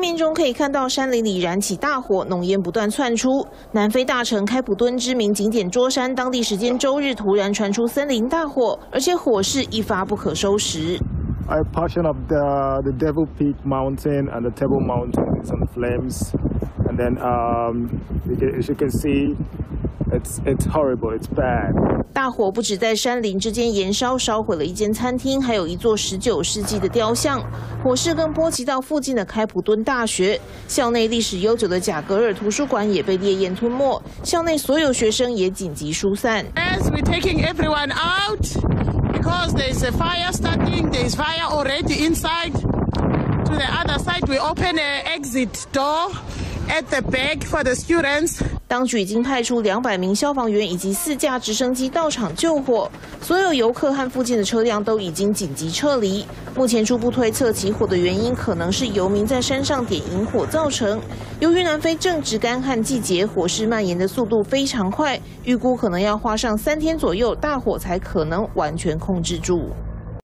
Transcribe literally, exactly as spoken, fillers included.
面中可以看到山林里燃起大火，浓烟不断窜出。南非大城开普敦知名景点桌山，当地时间周日突然传出森林大火，而且火势一发不可收拾。 A portion of the the Devil Peak Mountain and the Table Mountain is on flames, and then um, you can, as you can see, it's it's horrible, it's bad. 大火不止在山林之间燃烧，烧毁了一间餐厅，还有一座十九世纪的雕像。火势更波及到附近的开普敦大学，校内历史悠久的贾格尔图书馆也被烈焰吞没，校内所有学生也紧急疏散。 As we're taking everyone out. Because there's a fire starting, there's fire already inside. To the other side, we open an exit door at the back for the students. 当局已经派出两百名消防员以及四架直升机到场救火，所有游客和附近的车辆都已经紧急撤离。目前初步推测起火的原因可能是游民在山上点引火造成。由于南非正值干旱季节，火势蔓延的速度非常快，预估可能要花上三天左右，大火才可能完全控制住。